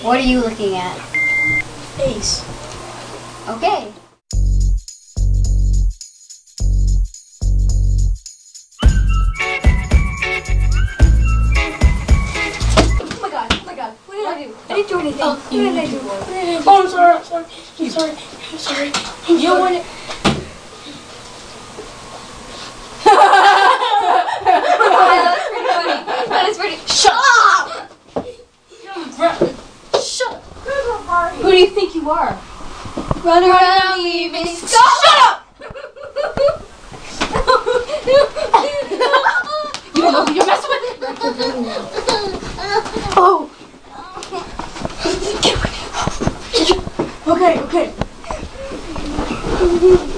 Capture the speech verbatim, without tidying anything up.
What are you looking at? Ace. Okay. Oh my god, oh my god. What did I do? I didn't do anything. Oh, what did I do? What did I do? Oh, I'm sorry, I'm sorry. I'm sorry. I'm sorry. I'm you don't want it. That is pretty. Shut up! Shut up. Who do you think you are? Run around, leaving. Shut up! You know who you're messing with? Oh. Okay, okay.